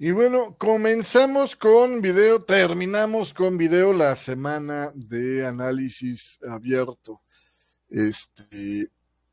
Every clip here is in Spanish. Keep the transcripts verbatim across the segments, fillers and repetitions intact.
Y bueno, comenzamos con video, terminamos con video la semana de análisis abierto. Este,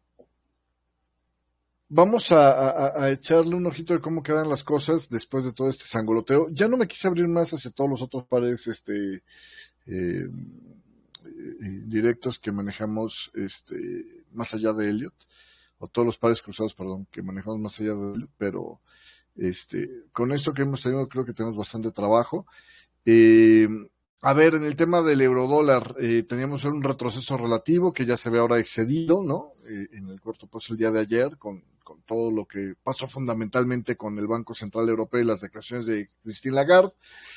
Vamos a, a- a echarle un ojito de cómo quedan las cosas después de todo este sangoloteo. Ya no me quise abrir más hacia todos los otros pares, este, eh, eh, directos que manejamos, este, más allá de Elliot, o todos los pares cruzados, perdón, que manejamos más allá de Elliot, pero este, con esto que hemos tenido, creo que tenemos bastante trabajo. Eh, a ver, en el tema del eurodólar, eh, teníamos un retroceso relativo que ya se ve ahora excedido, ¿no? Eh, en el corto plazo el día de ayer, con, con todo lo que pasó fundamentalmente con el Banco Central Europeo y las declaraciones de Christine Lagarde.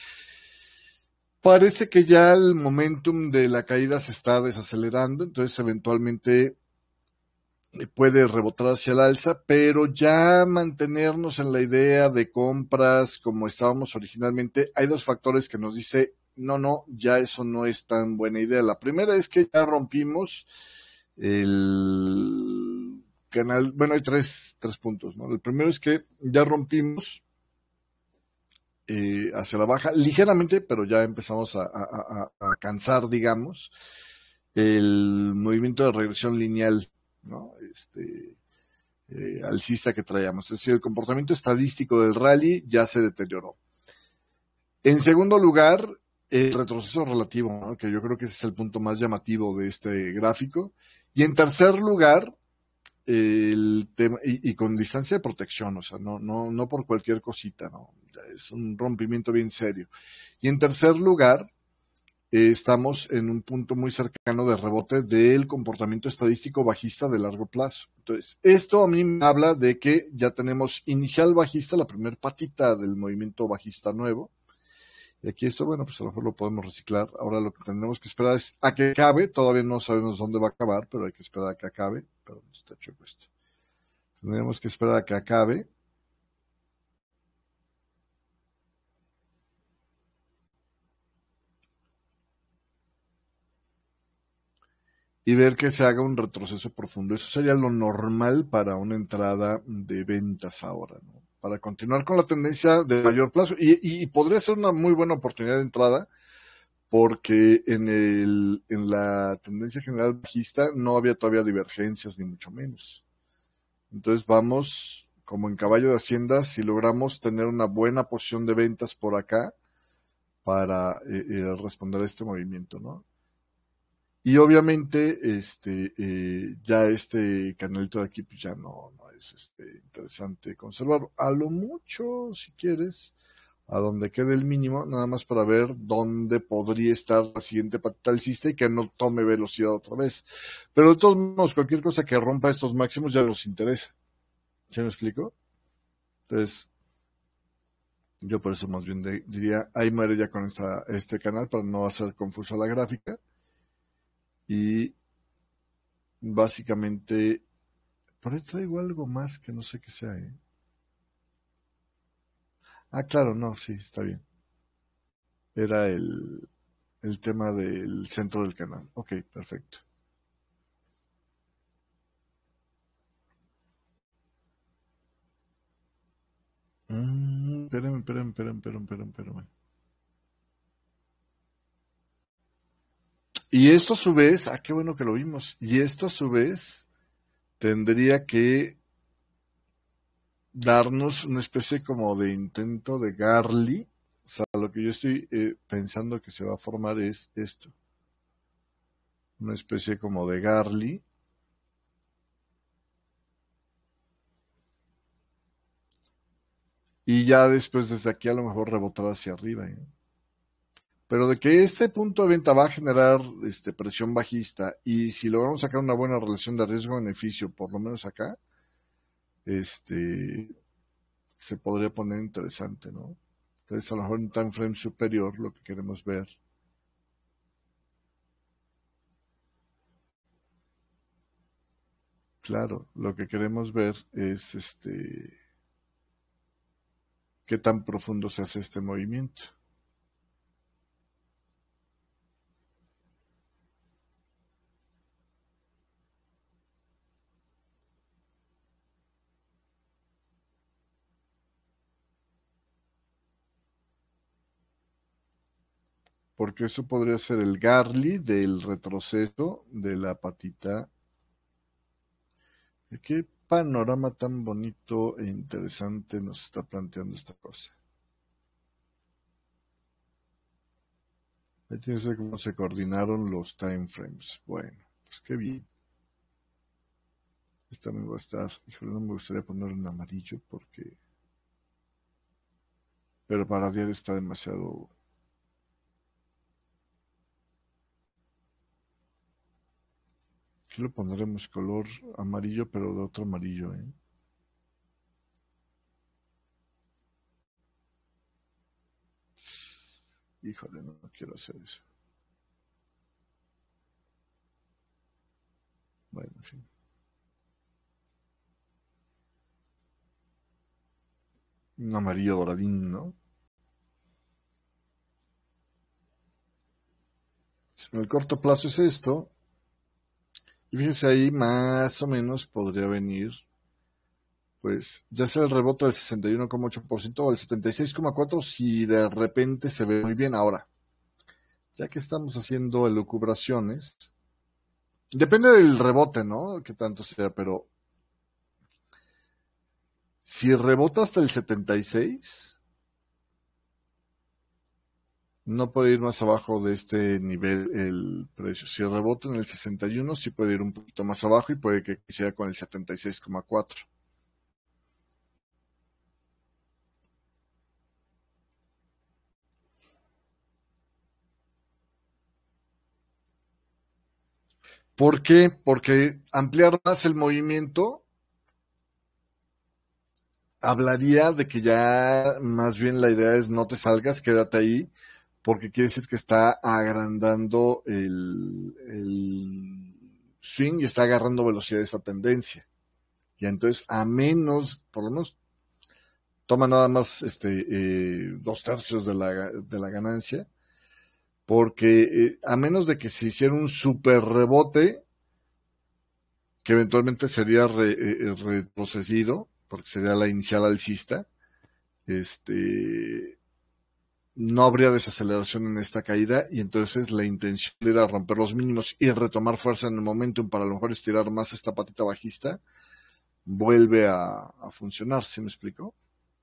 Parece que ya el momentum de la caída se está desacelerando, entonces eventualmente puede rebotar hacia el alza, pero ya mantenernos en la idea de compras como estábamos originalmente, hay dos factores que nos dice, no, no, ya eso no es tan buena idea. La primera es que ya rompimos el canal, bueno, hay tres, tres puntos, ¿no? El primero es que ya rompimos eh, hacia la baja, ligeramente, pero ya empezamos a, a, a, a cansar, digamos, el movimiento de regresión lineal, ¿no? Este, eh, alcista que traíamos. Es decir, el comportamiento estadístico del rally ya se deterioró. En segundo lugar, el retroceso relativo, ¿no? Que yo creo que ese es el punto más llamativo de este gráfico. Y en tercer lugar, el tema, y, y, con distancia de protección, o sea, no, no, no por cualquier cosita, ¿no? Es un rompimiento bien serio. Y en tercer lugar, eh, estamos en un punto muy cercano de rebote del comportamiento estadístico bajista de largo plazo. Entonces, esto a mí me habla de que ya tenemos inicial bajista, la primera patita del movimiento bajista nuevo. Y aquí esto, bueno, pues a lo mejor lo podemos reciclar. Ahora lo que tenemos que esperar es a que acabe. Todavía no sabemos dónde va a acabar, pero hay que esperar a que acabe. Perdón, está chueco esto. Tenemos que esperar a que acabe. Y ver que se haga un retroceso profundo. Eso sería lo normal para una entrada de ventas ahora, ¿no? Para continuar con la tendencia de mayor plazo. Y, y podría ser una muy buena oportunidad de entrada porque en, el, en la tendencia general bajista no había todavía divergencias, ni mucho menos. Entonces vamos como en caballo de hacienda si logramos tener una buena posición de ventas por acá para eh, eh, responder a este movimiento, ¿no? Y obviamente, este, eh, ya este canalito de aquí, pues ya no, no es este, interesante conservarlo. A lo mucho, si quieres, a donde quede el mínimo, nada más para ver dónde podría estar la siguiente patita alcista y que no tome velocidad otra vez. Pero de todos modos, cualquier cosa que rompa estos máximos ya nos interesa. ¿Sí me explico? Entonces, yo por eso más bien de- diría, ahí muere ya con esta, este canal para no hacer confuso la gráfica. Y básicamente por ahí traigo algo más que no sé qué sea, ¿eh? Ah, claro, no, sí, está bien. Era el, el tema del centro del canal. Ok, perfecto. Mm, espérame, espérame, espérame, espérame, espérame, espérame. Y esto a su vez, ah, qué bueno que lo vimos. Y esto a su vez tendría que darnos una especie como de intento de Garly. O sea, lo que yo estoy eh, pensando que se va a formar es esto. Una especie como de Garly. Y ya después desde aquí a lo mejor rebotar hacia arriba, ¿eh? Pero de que este punto de venta va a generar este, presión bajista y si logramos sacar una buena relación de riesgo-beneficio, por lo menos acá, este, se podría poner interesante, ¿no? Entonces, a lo mejor en time frame superior, lo que queremos ver, claro, lo que queremos ver es este, qué tan profundo se hace este movimiento. porque eso podría ser el Garly del retroceso de la patita. Qué panorama tan bonito e interesante nos está planteando esta cosa. Ahí tienes que ver cómo se coordinaron los time frames. Bueno, pues qué bien. Esta me va a estar, híjole, no me gustaría ponerlo en amarillo porque, pero para diario está demasiado. Aquí lo pondremos color amarillo, pero de otro amarillo, ¿eh? Híjole, no, no quiero hacer eso. Bueno, en fin. Un amarillo doradín, ¿no? En el corto plazo es esto. Y fíjese ahí, más o menos podría venir, pues, ya sea el rebote del sesenta y uno coma ocho por ciento o el setenta y seis coma cuatro por ciento si de repente se ve muy bien. Ahora, ya que estamos haciendo elucubraciones, depende del rebote, ¿no? Que tanto sea, pero si rebota hasta el setenta y seis, no puede ir más abajo de este nivel el precio. Si rebota en el sesenta y uno, sí puede ir un poquito más abajo y puede que sea con el setenta y seis coma cuatro. ¿Por qué? Porque ampliar más el movimiento hablaría de que ya más bien la idea es no te salgas, quédate ahí, porque quiere decir que está agrandando el, el swing y está agarrando velocidad de esa tendencia. Y entonces, a menos, por lo menos, toma nada más este eh, dos tercios de la, de la ganancia, porque eh, a menos de que se hiciera un super rebote, que eventualmente sería re, eh, retrocedido, porque sería la inicial alcista, este, no habría desaceleración en esta caída y entonces la intención era romper los mínimos y retomar fuerza en el momentum para a lo mejor estirar más esta patita bajista, vuelve a, a funcionar, ¿sí me explico?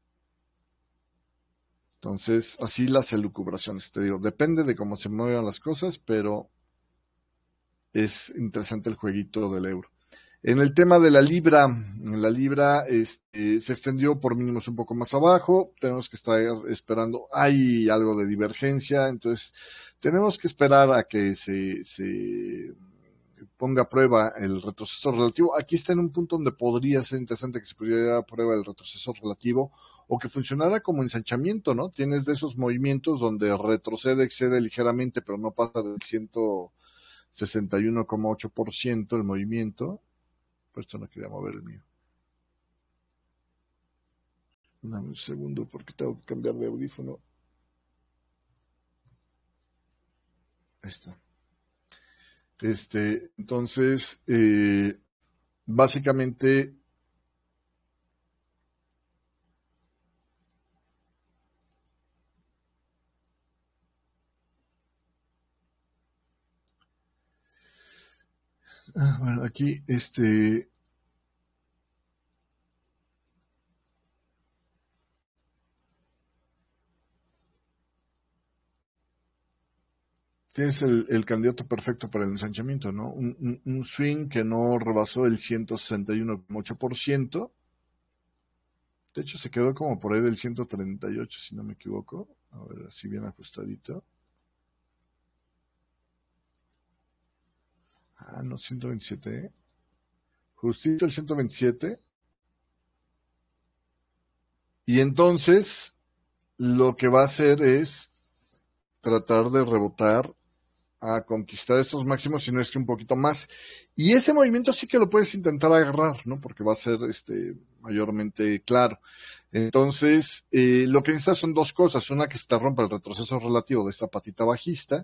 Entonces, así las elucubraciones, te digo, depende de cómo se muevan las cosas, pero es interesante el jueguito del euro. En el tema de la libra, la libra este, se extendió por mínimos un poco más abajo, tenemos que estar esperando, hay algo de divergencia, entonces tenemos que esperar a que se, se ponga a prueba el retroceso relativo. Aquí está en un punto donde podría ser interesante que se pudiera a prueba el retroceso relativo o que funcionara como ensanchamiento, ¿no? Tienes de esos movimientos donde retrocede, excede ligeramente, pero no pasa del ciento sesenta y uno coma ocho por ciento el movimiento. Por esto no quería mover el mío. Dame un segundo porque tengo que cambiar de audífono. Ahí está. Este, entonces, eh, básicamente, ah, bueno, aquí, este, tienes el, el candidato perfecto para el ensanchamiento, ¿no? Un, un, un swing que no rebasó el ciento sesenta y uno coma ocho por ciento. De hecho, se quedó como por ahí del ciento treinta y ocho, si no me equivoco. A ver, así bien ajustadito. Ah, no, ciento veintisiete, ¿eh? Justito el ciento veintisiete. Y entonces, lo que va a hacer es tratar de rebotar a conquistar esos máximos, si no es que un poquito más. Y ese movimiento sí que lo puedes intentar agarrar, ¿no? Porque va a ser este mayormente claro. Entonces, eh, lo que necesitas son dos cosas. Una, que se te rompa el retroceso relativo de esta patita bajista.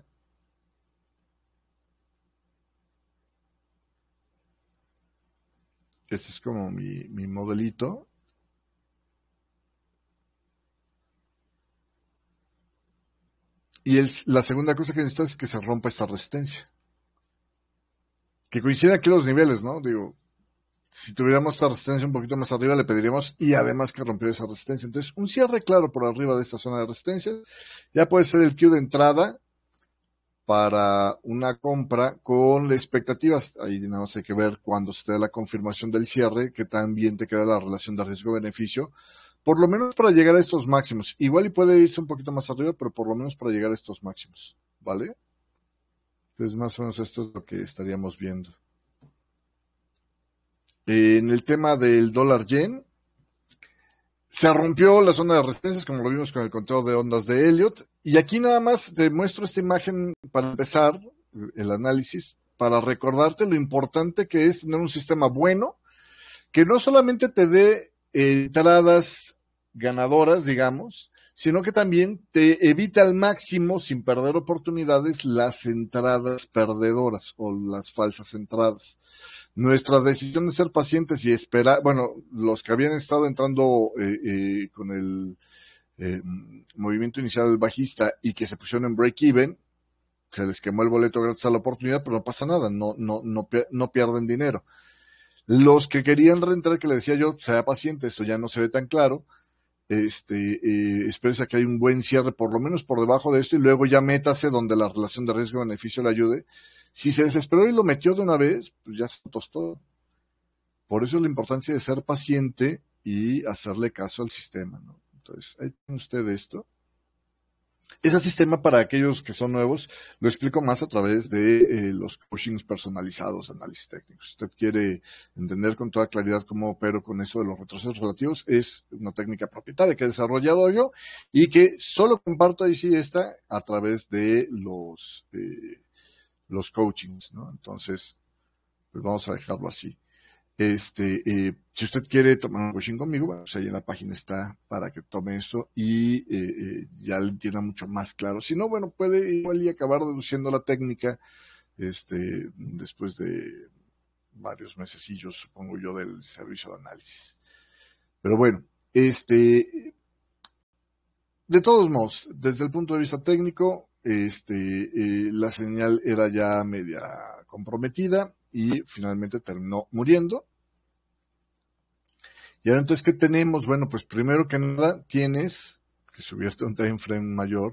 Este es como mi, mi modelito. Y el, la segunda cosa que necesitas es que se rompa esta resistencia. Que coincida aquí los niveles, ¿no? Digo, si tuviéramos esta resistencia un poquito más arriba, le pediríamos y además que rompiera esa resistencia. Entonces, un cierre claro por arriba de esta zona de resistencia ya puede ser el Q de entrada para una compra con expectativas. Ahí nada más hay que ver cuando se te da la confirmación del cierre, que tan bien te queda la relación de riesgo-beneficio, por lo menos para llegar a estos máximos. Igual y puede irse un poquito más arriba, pero por lo menos para llegar a estos máximos, ¿vale? Entonces, más o menos esto es lo que estaríamos viendo. En el tema del dólar yen, se rompió la zona de resistencias, como lo vimos con el conteo de ondas de Elliott. Y aquí nada más te muestro esta imagen para empezar el análisis, para recordarte lo importante que es tener un sistema bueno, que no solamente te dé eh, entradas ganadoras, digamos, sino que también te evita al máximo, sin perder oportunidades, las entradas perdedoras o las falsas entradas. Nuestra decisión de ser pacientes y esperar, bueno, los que habían estado entrando eh, eh, con el eh, movimiento inicial del bajista y que se pusieron en break-even, se les quemó el boleto gratis a la oportunidad, pero no pasa nada, no, no, no, no pierden dinero. Los que querían reentrar, que le decía yo, sea paciente, esto ya no se ve tan claro, este, eh, espérese a que hay un buen cierre, por lo menos por debajo de esto, y luego ya métase donde la relación de riesgo-beneficio le ayude. Si se desesperó y lo metió de una vez, pues ya se tostó. Por eso la importancia de ser paciente y hacerle caso al sistema, ¿no? Entonces, ahí tiene usted esto. Ese sistema, para aquellos que son nuevos, lo explico más a través de eh, los coachings personalizados, análisis técnicos. Si usted quiere entender con toda claridad cómo opero con eso de los retrocesos relativos, es una técnica propietaria que he desarrollado yo y que solo comparto ahí sí esta a través de los, eh, los coachings, ¿no? Entonces, pues vamos a dejarlo así. Este, eh, si usted quiere tomar un coaching conmigo, bueno, pues ahí en la página está para que tome eso y eh, eh, ya le entienda mucho más claro. Si no, bueno, puede igual y acabar deduciendo la técnica, este, después de varios mesecillos, supongo yo, del servicio de análisis. Pero bueno, este, de todos modos, desde el punto de vista técnico, este, eh, la señal era ya media comprometida y finalmente terminó muriendo. Y ahora entonces, ¿qué tenemos? Bueno, pues primero que nada tienes que subirte a un time frame mayor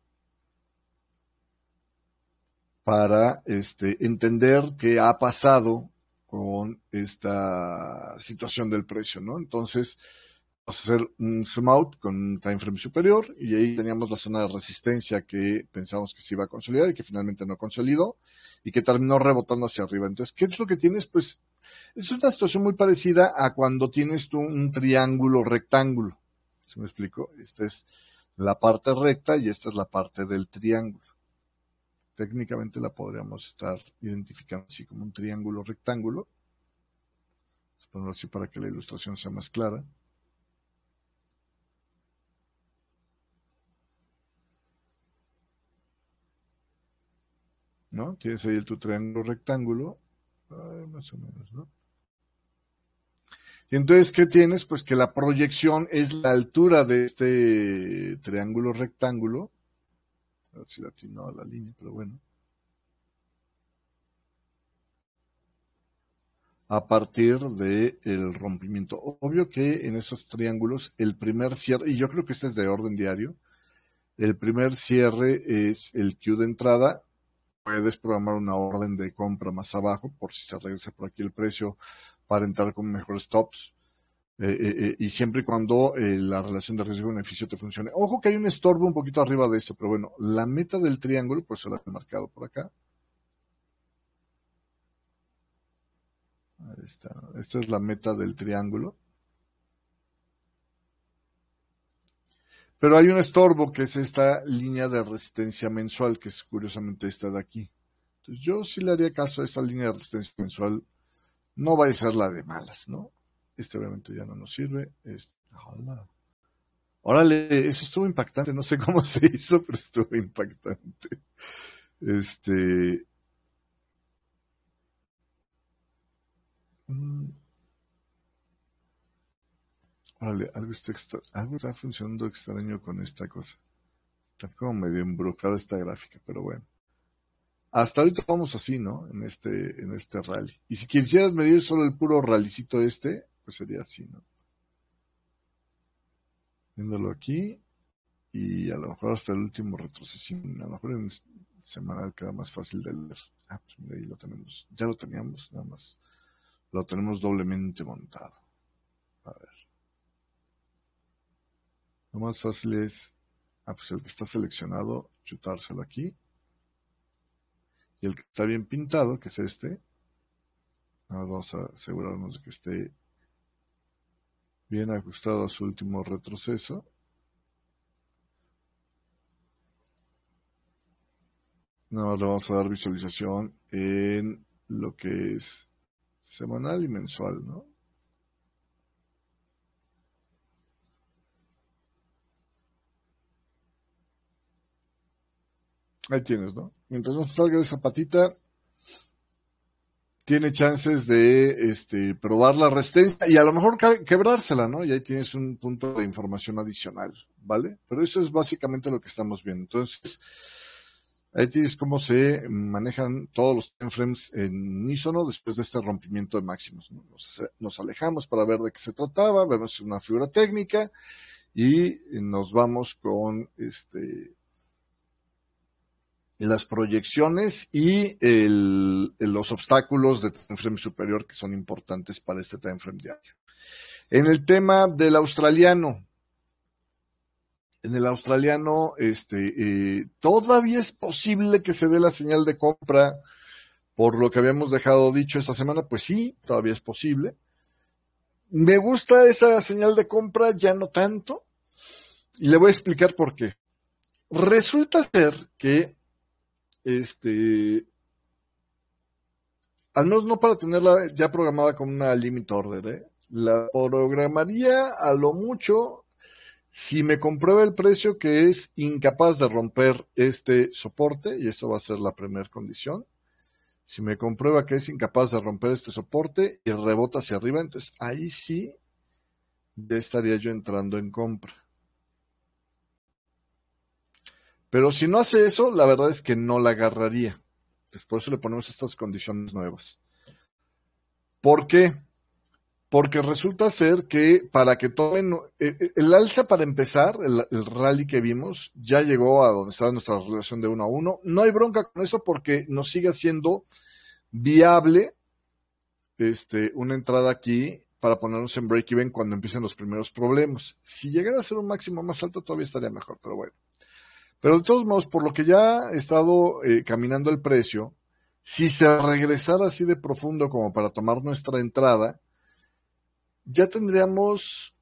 para este, entender qué ha pasado con esta situación del precio, ¿no? Entonces, vamos a hacer un zoom out con un time frame superior y ahí teníamos la zona de resistencia que pensamos que se iba a consolidar y que finalmente no consolidó y que terminó rebotando hacia arriba. Entonces, ¿qué es lo que tienes? Pues es una situación muy parecida a cuando tienes tú un triángulo rectángulo. ¿Se me explico? Esta es la parte recta y esta es la parte del triángulo. Técnicamente la podríamos estar identificando así como un triángulo rectángulo. Vamos a ponerlo así para que la ilustración sea más clara. ¿No? Tienes ahí tu triángulo rectángulo. Ay, más o menos, ¿no? Y entonces, ¿qué tienes? Pues que la proyección es la altura de este triángulo rectángulo. A ver si la atinó a la línea, pero bueno. A partir del rompimiento. Obvio que en esos triángulos el primer cierre, y yo creo que este es de orden diario, el primer cierre es el Q de entrada. Puedes programar una orden de compra más abajo por si se regresa por aquí el precio para entrar con mejores stops. Eh, eh, eh, y siempre y cuando eh, la relación de riesgo-beneficio te funcione. Ojo que hay un estorbo un poquito arriba de esto, pero bueno, la meta del triángulo, pues se la he marcado por acá. Ahí está. Esta es la meta del triángulo. Pero hay un estorbo que es esta línea de resistencia mensual, que es curiosamente esta de aquí. Entonces yo sí le haría caso a esta línea de resistencia mensual. No va a ser la de malas, ¿no? Este obviamente ya no nos sirve. Este, hola. Órale, eso estuvo impactante. No sé cómo se hizo, pero estuvo impactante. Este. Mm, órale, algo está, extra, algo está funcionando extraño con esta cosa. Está como medio embrujada esta gráfica, pero bueno. Hasta ahorita vamos así, ¿no? En este, en este rally. Y si quisieras medir solo el puro rallycito este, pues sería así, ¿no? Viéndolo aquí, y a lo mejor hasta el último retroceso, a lo mejor en semanal queda más fácil de leer. Ah, pues mira, ahí lo tenemos. Ya lo teníamos, nada más. Lo tenemos doblemente montado. A ver. Lo más fácil es, ah, pues el que está seleccionado, chutárselo aquí. Y el que está bien pintado, que es este, vamos a asegurarnos de que esté bien ajustado a su último retroceso. Nada más le vamos a dar visualización en lo que es semanal y mensual, ¿no? Ahí tienes, ¿no? Mientras no salga de esa patita, tiene chances de este, probar la resistencia y a lo mejor quebrársela, ¿no? Y ahí tienes un punto de información adicional, ¿vale? Pero eso es básicamente lo que estamos viendo. Entonces, ahí tienes cómo se manejan todos los time frames en unísono después de este rompimiento de máximos, ¿no? Nos, nos alejamos para ver de qué se trataba, vemos una figura técnica y nos vamos con este las proyecciones y el, los obstáculos de time frame superior que son importantes para este time frame diario. En el tema del australiano, en el australiano, este, eh, todavía es posible que se dé la señal de compra por lo que habíamos dejado dicho esta semana. Pues sí, todavía es posible. Me gusta esa señal de compra, ya no tanto, y le voy a explicar por qué. Resulta ser que este, al menos no para tenerla ya programada como una limit order, ¿eh? La programaría a lo mucho si me comprueba el precio que es incapaz de romper este soporte, y eso va a ser la primera condición. Si me comprueba que es incapaz de romper este soporte y rebota hacia arriba, entonces ahí sí ya estaría yo entrando en compra. Pero si no hace eso, la verdad es que no la agarraría. Pues por eso le ponemos estas condiciones nuevas. ¿Por qué? Porque resulta ser que para que tomen el, el alza para empezar, el, el rally que vimos, ya llegó a donde estaba nuestra relación de uno a uno. No hay bronca con eso porque nos sigue siendo viable este, una entrada aquí para ponernos en break-even cuando empiecen los primeros problemas. Si llegara a ser un máximo más alto, todavía estaría mejor, pero bueno. Pero de todos modos, por lo que ya ha estado eh, caminando el precio, si se regresara así de profundo como para tomar nuestra entrada, ya tendríamos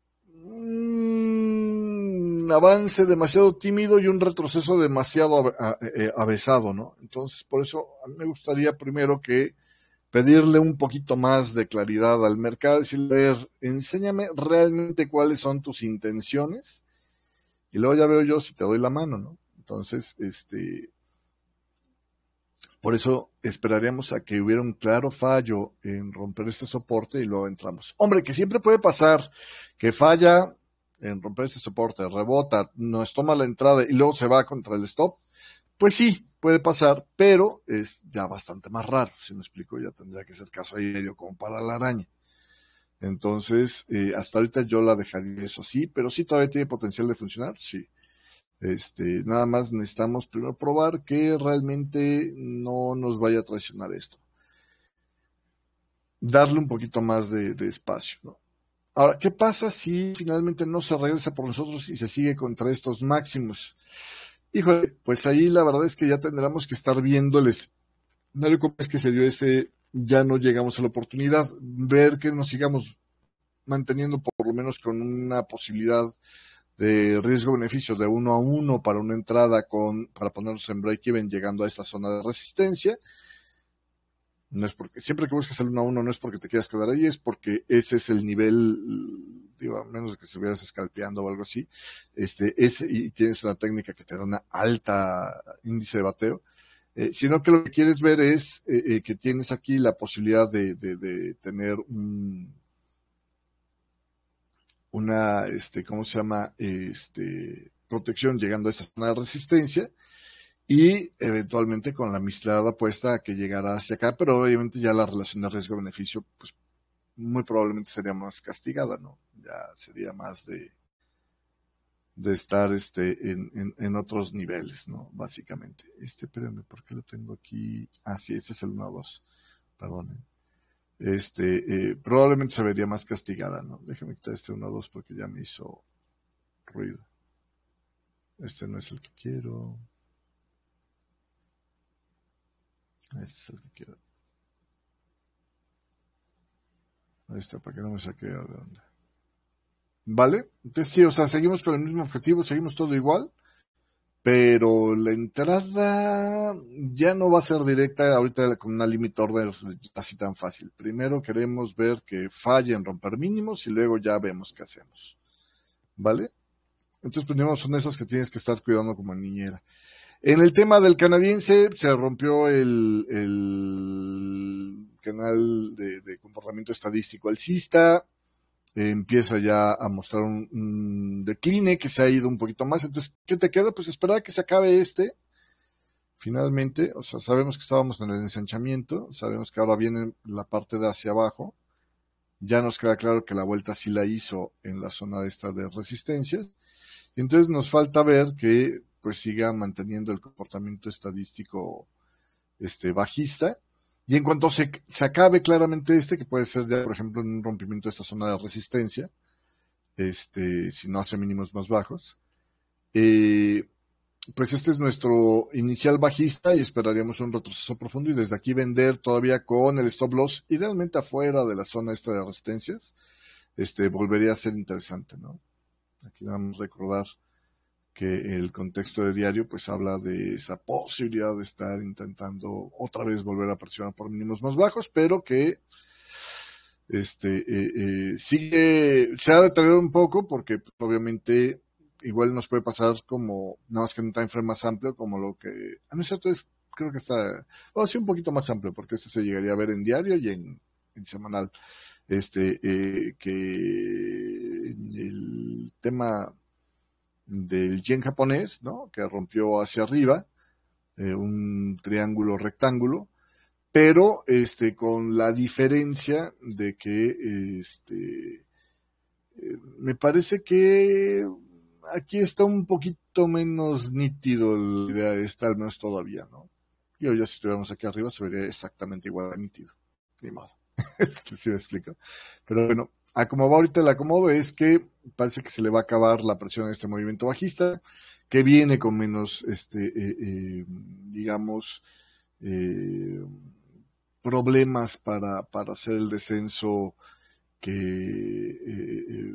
un avance demasiado tímido y un retroceso demasiado avesado, ¿no? Entonces, por eso a mí me gustaría primero que pedirle un poquito más de claridad al mercado, decirle, a ver, enséñame realmente cuáles son tus intenciones y luego ya veo yo si te doy la mano, ¿no? Entonces, este, por eso esperaríamos a que hubiera un claro fallo en romper este soporte y luego entramos. Hombre, que siempre puede pasar que falla en romper este soporte, rebota, nos toma la entrada y luego se va contra el stop. Pues sí, puede pasar, pero es ya bastante más raro, si me explico, ya tendría que ser caso ahí medio como para la araña. Entonces, eh, hasta ahorita yo la dejaría eso así, pero sí todavía tiene potencial de funcionar, sí. Este, nada más necesitamos primero probar que realmente no nos vaya a traicionar esto. Darle un poquito más de, de espacio, ¿no? Ahora, ¿qué pasa si finalmente no se regresa por nosotros y se sigue contra estos máximos? Híjole, pues ahí la verdad es que ya tendremos que estar viéndoles. No le es que se dio ese, ya no llegamos a la oportunidad, ver que nos sigamos manteniendo por lo menos con una posibilidad de riesgo-beneficio de uno a uno para una entrada con, para ponernos en break-even llegando a esta zona de resistencia. No es porque, siempre que busques el uno a uno no es porque te quieras quedar ahí, es porque ese es el nivel, digo, a menos de que se vieras escalpeando o algo así, este, ese, y tienes una técnica que te da una alta índice de bateo, eh, sino que lo que quieres ver es eh, eh, que tienes aquí la posibilidad de, de, de tener un, una, este, ¿cómo se llama? Este, protección llegando a esa zona de resistencia y eventualmente con la mirada puesta a que llegara hacia acá, pero obviamente ya la relación de riesgo-beneficio pues muy probablemente sería más castigada, ¿no? Ya sería más de, de estar este en, en, en otros niveles, ¿no? Básicamente. Este, espérame, ¿por qué lo tengo aquí? Ah, sí, este es el uno dos, perdón. Este, eh, probablemente se vería más castigada, ¿no? Déjame quitar este uno dos porque ya me hizo ruido. Este no es el que quiero. Este es el que quiero. Ahí está, para que no me saque de onda. ¿Vale? Entonces sí, o sea, seguimos con el mismo objetivo, seguimos todo igual, pero la entrada ya no va a ser directa ahorita con una limit order así tan fácil. Primero queremos ver que falle en romper mínimos y luego ya vemos qué hacemos. ¿Vale? Entonces, pues, son esas que tienes que estar cuidando como niñera. En el tema del canadiense, se rompió el, el canal de, de comportamiento estadístico alcista, eh, empieza ya a mostrar un, un decline que se ha ido un poquito más. Entonces, ¿qué te queda? Pues esperar a que se acabe este, finalmente. O sea, sabemos que estábamos en el ensanchamiento, sabemos que ahora viene la parte de hacia abajo. Ya nos queda claro que la vuelta sí la hizo en la zona esta de resistencias. Entonces nos falta ver que pues siga manteniendo el comportamiento estadístico este, bajista. Y en cuanto se, se acabe claramente este, que puede ser ya, por ejemplo, en un rompimiento de esta zona de resistencia, este, si no hace mínimos más bajos, eh, pues este es nuestro inicial bajista y esperaríamos un retroceso profundo y desde aquí vender todavía con el stop loss, idealmente afuera de la zona esta de resistencias, este, volvería a ser interesante, ¿no? Aquí vamos a recordar que el contexto de diario pues habla de esa posibilidad de estar intentando otra vez volver a presionar por mínimos más bajos, pero que este eh, eh, sigue, se ha deteriorado un poco porque pues, obviamente igual nos puede pasar como, nada más que en un time frame más amplio, como lo que, a no es cierto, es, creo que está, o sí un poquito más amplio, porque este se llegaría a ver en diario y en, en semanal, este, eh, que en el tema del yen japonés, ¿no? Que rompió hacia arriba, eh, un triángulo rectángulo, pero este, con la diferencia de que este, eh, me parece que aquí está un poquito menos nítido la idea esta, al menos todavía, ¿no? Yo ya si estuviéramos aquí arriba se vería exactamente igual de nítido, ni modo. Este sí me explico. Pero bueno, a como va ahorita el acomodo es que parece que se le va a acabar la presión a este movimiento bajista, que viene con menos, este, eh, eh, digamos, eh, problemas para, para hacer el descenso que eh, eh,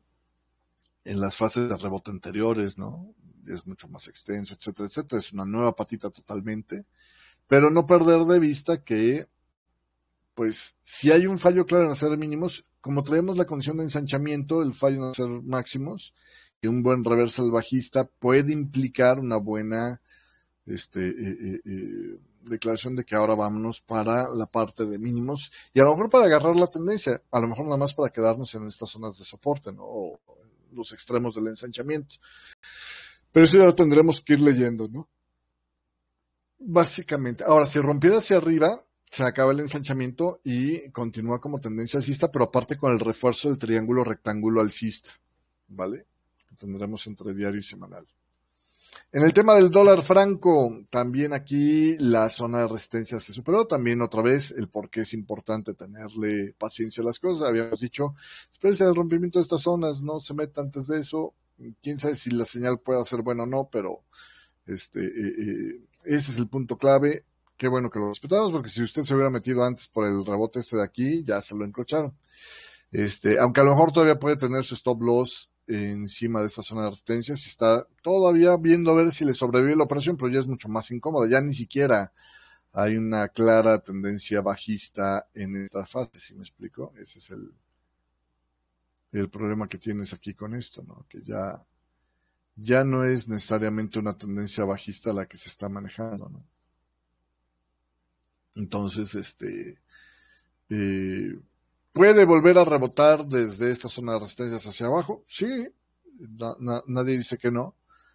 en las fases de rebote anteriores, ¿no? Es mucho más extenso, etcétera, etcétera. Es una nueva patita totalmente, pero no perder de vista que pues si hay un fallo claro en hacer mínimos, como traemos la condición de ensanchamiento, el fallo en hacer máximos, y un buen reversal bajista puede implicar una buena este, eh, eh, eh, declaración de que ahora vámonos para la parte de mínimos, y a lo mejor para agarrar la tendencia, a lo mejor nada más para quedarnos en estas zonas de soporte, ¿no? O los extremos del ensanchamiento. Pero eso ya lo tendremos que ir leyendo, ¿no? Básicamente. Ahora, si rompiera hacia arriba, se acaba el ensanchamiento y continúa como tendencia alcista, pero aparte con el refuerzo del triángulo rectángulo alcista, ¿vale? Que tendremos entre diario y semanal. En el tema del dólar franco, también aquí la zona de resistencia se superó, también otra vez el por qué es importante tenerle paciencia a las cosas, habíamos dicho, espérense el rompimiento de estas zonas, no se meta antes de eso, quién sabe si la señal puede ser buena o no, pero este, eh, eh, ese es el punto clave. Qué bueno que lo respetamos, porque si usted se hubiera metido antes por el rebote este de aquí, ya se lo encrocharon. Este, aunque a lo mejor todavía puede tener su stop loss encima de esta zona de resistencia, si está todavía viendo a ver si le sobrevive la operación, pero ya es mucho más incómoda. Ya ni siquiera hay una clara tendencia bajista en esta fase, ¿sí me explico? Ese es el, el problema que tienes aquí con esto, ¿no? Que ya, ya no es necesariamente una tendencia bajista la que se está manejando, ¿no? Entonces, este, eh, ¿puede volver a rebotar desde esta zona de resistencias hacia abajo? Sí, na, na, nadie dice que no,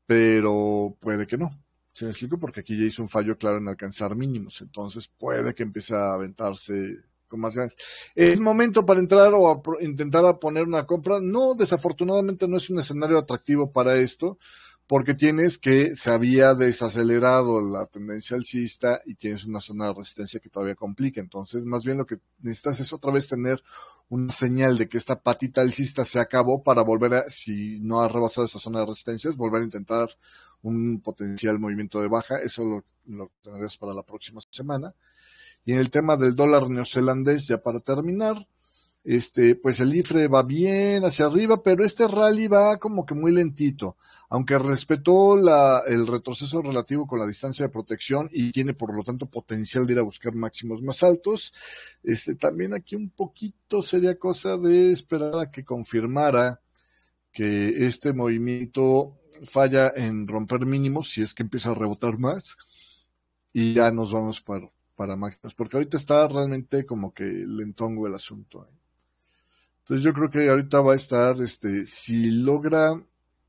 pero puede que no. ¿Se me explico? Porque aquí ya hizo un fallo claro en alcanzar mínimos, entonces puede que empiece a aventarse con más ganas. ¿Es momento para entrar o a pro- intentar a poner una compra? No, desafortunadamente no es un escenario atractivo para esto, porque tienes que se había desacelerado la tendencia alcista y tienes una zona de resistencia que todavía complica. Entonces, más bien lo que necesitas es otra vez tener una señal de que esta patita alcista se acabó para volver a, si no ha rebasado esa zona de resistencias, volver a intentar un potencial movimiento de baja. Eso lo, lo tendrás para la próxima semana. Y en el tema del dólar neozelandés, ya para terminar, este, pues el IFRE va bien hacia arriba, pero este rally va como que muy lentito, aunque respetó la, el retroceso relativo con la distancia de protección y tiene por lo tanto potencial de ir a buscar máximos más altos. Este, también aquí un poquito sería cosa de esperar a que confirmara que este movimiento falla en romper mínimos si es que empieza a rebotar más y ya nos vamos para, para máximas, porque ahorita está realmente como que lentongo el asunto, ¿eh? Entonces yo creo que ahorita va a estar, este, si logra,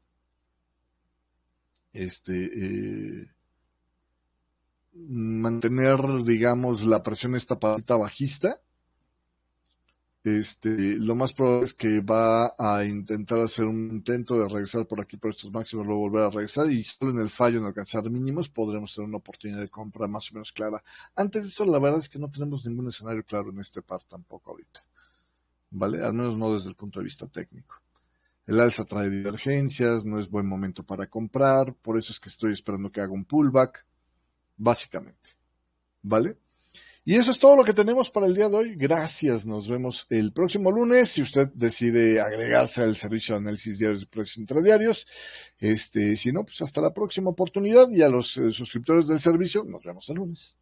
este, eh, mantener, digamos, la presión esta patita bajista, este, lo más probable es que va a intentar hacer un intento de regresar por aquí por estos máximos, luego volver a regresar y solo en el fallo en alcanzar mínimos podremos tener una oportunidad de compra más o menos clara. Antes de eso, la verdad es que no tenemos ningún escenario claro en este par tampoco ahorita, ¿vale? Al menos no desde el punto de vista técnico. El alza trae divergencias, no es buen momento para comprar, por eso es que estoy esperando que haga un pullback, básicamente, ¿vale? Y eso es todo lo que tenemos para el día de hoy. Gracias, nos vemos el próximo lunes. Si usted decide agregarse al servicio de análisis diarios de precios intradiarios, este, si no, pues hasta la próxima oportunidad y a los eh, suscriptores del servicio, nos vemos el lunes.